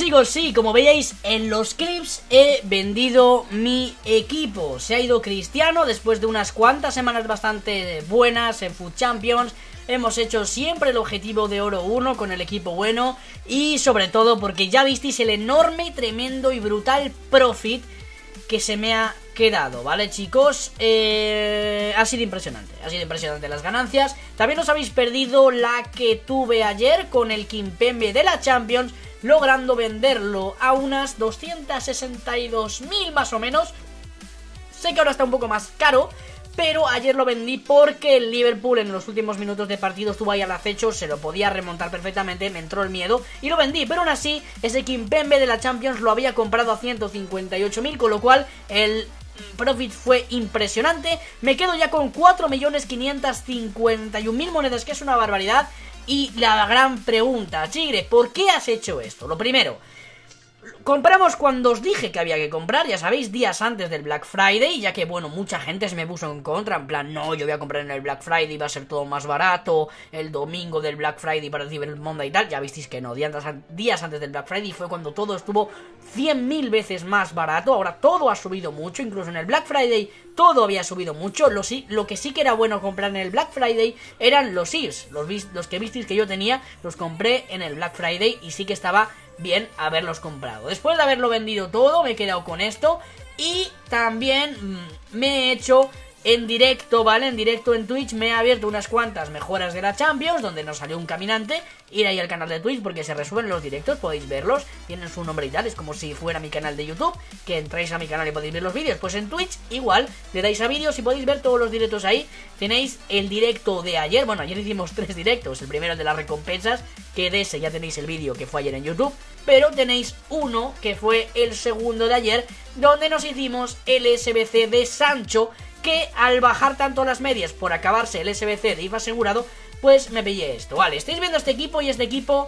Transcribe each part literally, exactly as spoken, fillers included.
chicos, sí, como veis en los clips he vendido mi equipo. Se ha ido Cristiano después de unas cuantas semanas bastante buenas en Foot Champions. Hemos hecho siempre el objetivo de oro uno con el equipo bueno. Y sobre todo porque ya visteis el enorme, tremendo y brutal profit que se me ha quedado, ¿vale, chicos? Eh, ha sido impresionante, ha sido impresionante las ganancias. También os habéis perdido la que tuve ayer con el Kimpembe de la Champions, logrando venderlo a unas doscientos sesenta y dos mil más o menos. Sé que ahora está un poco más caro, pero ayer lo vendí porque el Liverpool en los últimos minutos de partido estuvo ahí al acecho, se lo podía remontar perfectamente, me entró el miedo y lo vendí. Pero aún así, ese Kimpembe de la Champions lo había comprado a ciento cincuenta y ocho mil, con lo cual el profit fue impresionante. Me quedo ya con cuatro millones quinientos cincuenta y un mil monedas, que es una barbaridad. Y la gran pregunta, Chigre, ¿por qué has hecho esto? Lo primero, compramos cuando os dije que había que comprar, ya sabéis, días antes del Black Friday, ya que, bueno, mucha gente se me puso en contra, en plan, no, yo voy a comprar en el Black Friday, va a ser todo más barato, el domingo del Black Friday para el Cyber Monday y tal. Ya visteis que no, días antes del Black Friday fue cuando todo estuvo cien mil veces más barato. Ahora todo ha subido mucho, incluso en el Black Friday todo había subido mucho. Lo, sí, lo que sí que era bueno comprar en el Black Friday eran los I Vs, los, los que visteis que yo tenía, los compré en el Black Friday y sí que estaba bien haberlos comprado. Después de haberlo vendido todo, me he quedado con esto. Y también mmm, me he hecho en directo, ¿vale? En directo en Twitch me he abierto unas cuantas mejoras de la Champions, donde nos salió un caminante. Ir ahí al canal de Twitch porque se resuben los directos, podéis verlos, tienen su nombre y tal, es como si fuera mi canal de YouTube, que entráis a mi canal y podéis ver los vídeos. Pues en Twitch igual, le dais a vídeos y podéis ver todos los directos ahí. Tenéis el directo de ayer, bueno, ayer hicimos tres directos, el primero el de las recompensas, que de ese ya tenéis el vídeo que fue ayer en YouTube, pero tenéis uno que fue el segundo de ayer, donde nos hicimos el S B C de Sancho, que al bajar tanto las medias por acabarse el S B C de I F asegurado, pues me pillé esto, vale. Estáis viendo este equipo y este equipo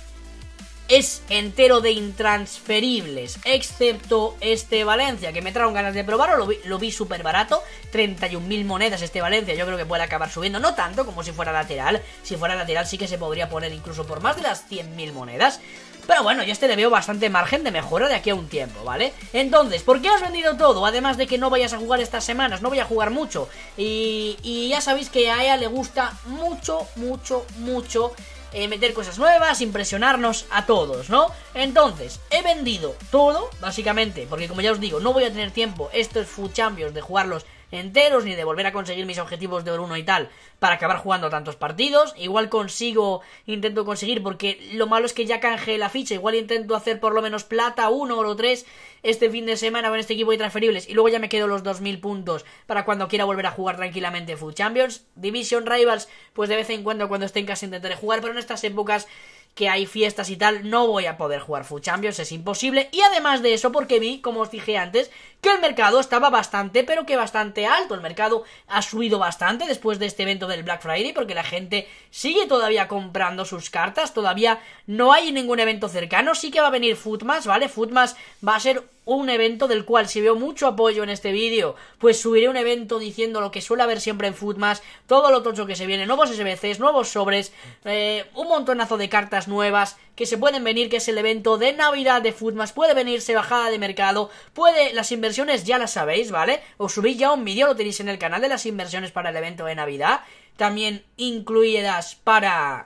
es entero de intransferibles, excepto este Valencia, que me trajo ganas de probarlo, lo vi, lo vi súper barato, treinta y un mil monedas este Valencia. Yo creo que puede acabar subiendo, no tanto como si fuera lateral. Si fuera lateral sí que se podría poner incluso por más de las cien mil monedas. Pero bueno, yo este le veo bastante margen de mejora de aquí a un tiempo, ¿vale? Entonces, ¿por qué has vendido todo? Además de que no vayas a jugar estas semanas, no voy a jugar mucho. Y, y ya sabéis que a ella le gusta mucho, mucho, mucho eh, meter cosas nuevas, impresionarnos a todos, ¿no? Entonces, he vendido todo, básicamente, porque como ya os digo, no voy a tener tiempo estos Foot Champions de jugarlos enteros, ni de volver a conseguir mis objetivos de oro uno y tal, para acabar jugando tantos partidos. Igual consigo, intento conseguir, porque lo malo es que ya canjeé la ficha, igual intento hacer por lo menos plata uno, oro tres este fin de semana con este equipo de transferibles, y luego ya me quedo los dos mil puntos para cuando quiera volver a jugar tranquilamente Foot Champions. Division Rivals, pues de vez en cuando cuando esté en casa intentaré jugar, pero en estas épocas que hay fiestas y tal, no voy a poder jugar Foot Champions, es imposible. Y además de eso, porque vi, como os dije antes, que el mercado estaba bastante, pero que bastante alto. El mercado ha subido bastante después de este evento del Black Friday, porque la gente sigue todavía comprando sus cartas, todavía no hay ningún evento cercano. Sí que va a venir Footmas, ¿vale? Footmas va a ser un evento del cual, si veo mucho apoyo en este vídeo, pues subiré un evento diciendo lo que suele haber siempre en Footmas, todo lo tocho que se viene, nuevos S B Cs, nuevos sobres, eh, un montonazo de cartas nuevas que se pueden venir, que es el evento de Navidad de Footmas. Puede venirse bajada de mercado, puede, las inversiones ya las sabéis, ¿vale? Os subí ya un vídeo, lo tenéis en el canal, de las inversiones para el evento de Navidad, también incluidas para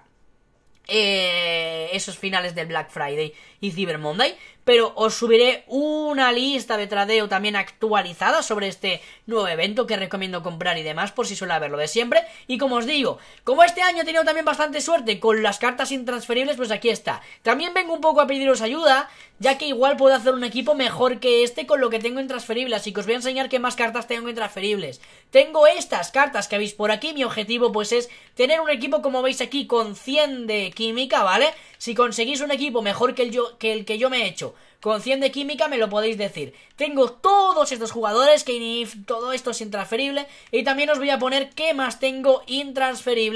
eh, esos finales del Black Friday y Cyber Monday. Pero os subiré una lista de tradeo también actualizada sobre este nuevo evento que recomiendo comprar y demás, por si suele haberlo de siempre. Y como os digo, como este año he tenido también bastante suerte con las cartas intransferibles, pues aquí está. También vengo un poco a pediros ayuda, ya que igual puedo hacer un equipo mejor que este con lo que tengo intransferibles. Así que os voy a enseñar qué más cartas tengo intransferibles. Tengo estas cartas que veis por aquí. Mi objetivo pues es tener un equipo, como veis aquí, con cien de química, ¿vale? Si conseguís un equipo mejor que el, yo, que el que yo me he hecho con cien de química, me lo podéis decir. Tengo todos estos jugadores, que todo esto es intransferible. Y también os voy a poner qué más tengo intransferible,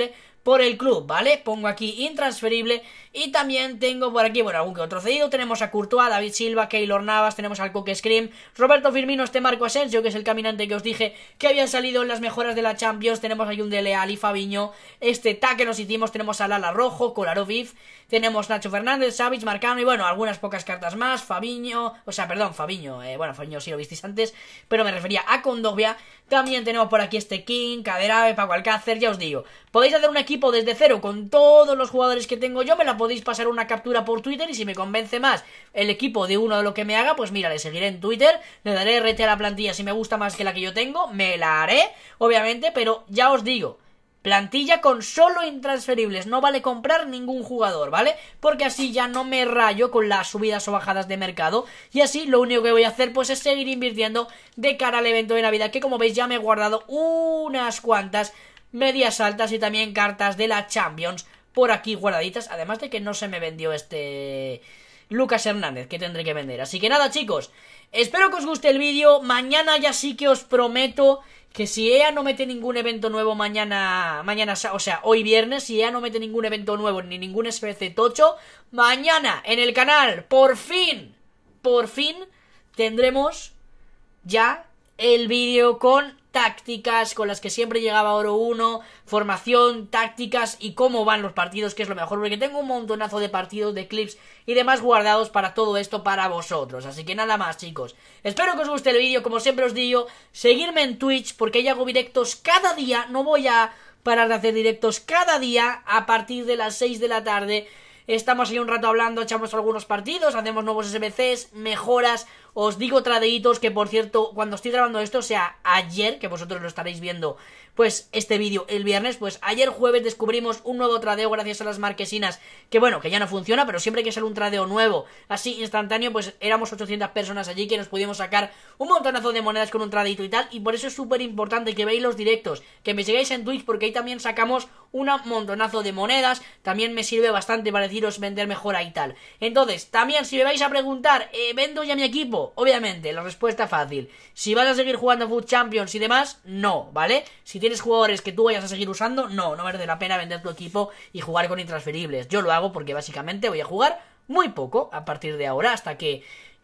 por el club, ¿vale? Pongo aquí intransferible y también tengo por aquí, bueno, algún que otro cedido. Tenemos a Courtois, David Silva, Keylor Navas, tenemos al Coque Scream, Roberto Firmino, este Marco Asensio, que es el caminante que os dije que había salido en las mejoras de la Champions. Tenemos a un Dele Alli, Fabinho, este tag que nos hicimos, tenemos a Lala Rojo, Kolarov, tenemos Nacho Fernández, Savic, Marcano y bueno, algunas pocas cartas más, Fabinho, o sea, perdón, Fabinho, eh, bueno, Fabinho sí lo visteis antes, pero me refería a Kondogbia. También tenemos por aquí este King, Caderabe, Paco Alcácer, ya os digo, podéis hacer un equipo desde cero con todos los jugadores que tengo yo, me la podéis pasar una captura por Twitter y si me convence más el equipo de uno de lo que me haga, pues mira, le seguiré en Twitter, le daré R T a la plantilla si me gusta más que la que yo tengo, me la haré, obviamente, pero ya os digo, plantilla con solo intransferibles, no vale comprar ningún jugador, ¿vale? Porque así ya no me rayo con las subidas o bajadas de mercado y así lo único que voy a hacer pues es seguir invirtiendo de cara al evento de Navidad, que como veis ya me he guardado unas cuantas medias altas y también cartas de la Champions por aquí guardaditas, además de que no se me vendió este Lucas Hernández que tendré que vender. Así que nada, chicos, espero que os guste el vídeo. Mañana ya sí que os prometo que si E A no mete ningún evento nuevo mañana, mañana, o sea, hoy viernes, si E A no mete ningún evento nuevo ni ningún S B C tocho, mañana en el canal, por fin, por fin, tendremos ya el vídeo con tácticas, con las que siempre llegaba Oro uno, formación, tácticas y cómo van los partidos, que es lo mejor, porque tengo un montonazo de partidos, de clips y demás guardados para todo esto para vosotros. Así que nada más, chicos, espero que os guste el vídeo. Como siempre os digo, seguirme en Twitch porque ahí hago directos cada día, no voy a parar de hacer directos cada día a partir de las seis de la tarde. Estamos ahí un rato hablando, echamos algunos partidos, hacemos nuevos S B Cs, mejoras, os digo tradeitos, que por cierto, cuando estoy grabando esto, o sea, ayer, que vosotros lo estaréis viendo, pues, este vídeo el viernes, pues ayer jueves descubrimos un nuevo tradeo gracias a las marquesinas, que bueno, que ya no funciona, pero siempre que sale un tradeo nuevo, así instantáneo, pues éramos ochocientas personas allí que nos pudimos sacar un montonazo de monedas con un tradeito y tal, y por eso es súper importante que veáis los directos, que me sigáis en Twitch, porque ahí también sacamos un montonazo de monedas, también me sirve bastante para deciros vender mejor ahí tal. Entonces, también si me vais a preguntar, eh, ¿vendo ya mi equipo? Obviamente, la respuesta fácil. Si vas a seguir jugando Foot Champions y demás, no, ¿vale? Si tienes jugadores que tú vayas a seguir usando, no, no merece la pena vender tu equipo y jugar con intransferibles. Yo lo hago porque básicamente voy a jugar muy poco a partir de ahora hasta que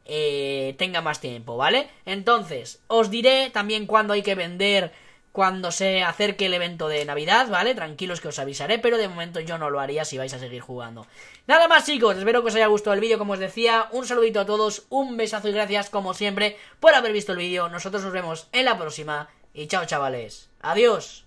eh, tenga más tiempo, ¿vale? Entonces, os diré también cuándo hay que vender cuando se acerque el evento de Navidad, ¿vale? Tranquilos que os avisaré, pero de momento yo no lo haría si vais a seguir jugando. Nada más, chicos, espero que os haya gustado el vídeo, como os decía, un saludito a todos, un besazo y gracias, como siempre, por haber visto el vídeo. Nosotros nos vemos en la próxima, y chao, chavales. Adiós.